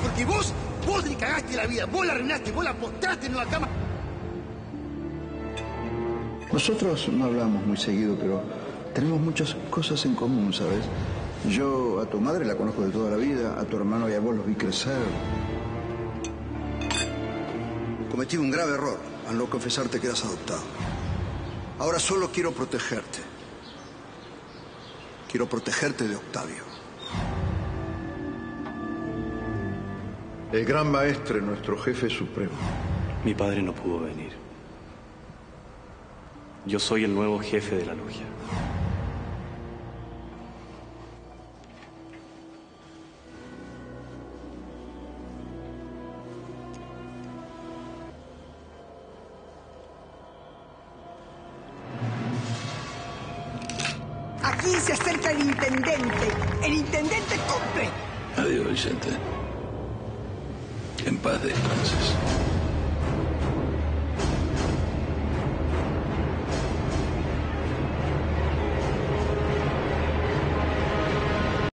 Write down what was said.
porque vos le cagaste la vida, vos la arruinaste, vos la postraste en una cama. Nosotros no hablamos muy seguido, pero tenemos muchas cosas en común, ¿sabes? Yo a tu madre la conozco de toda la vida, a tu hermano y a vos los vi crecer. Cometí un grave error al no confesarte que eras adoptado. Ahora solo quiero protegerte. Quiero protegerte de Octavio. El gran maestre, nuestro jefe supremo. Mi padre no pudo venir. Yo soy el nuevo jefe de la logia. Aquí se acerca el intendente. El intendente cumple. Adiós, Vicente. En paz descanses.